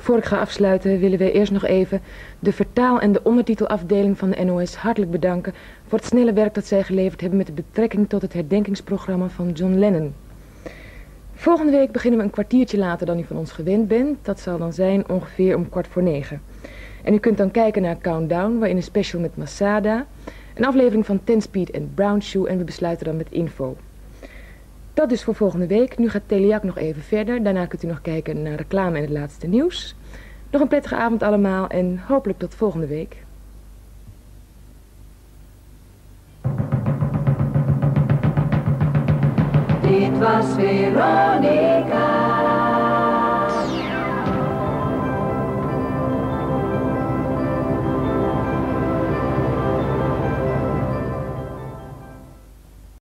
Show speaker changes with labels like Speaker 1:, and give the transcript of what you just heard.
Speaker 1: Voor ik ga afsluiten willen we eerst nog even de vertaal- en de ondertitelafdeling van de NOS hartelijk bedanken voor het snelle werk dat zij geleverd hebben met de betrekking tot het herdenkingsprogramma van John Lennon. Volgende week beginnen we een kwartiertje later dan u van ons gewend bent. Dat zal dan zijn ongeveer om 8:45. En u kunt dan kijken naar Countdown, waarin een special met Masada, een aflevering van 10 Speed en Brown Shoe en we besluiten dan met info. Dat dus voor volgende week. Nu gaat Teliak nog even verder. Daarna kunt u nog kijken naar reclame en het laatste nieuws. Nog een prettige avond allemaal en hopelijk tot volgende week.
Speaker 2: Dit was Veronica.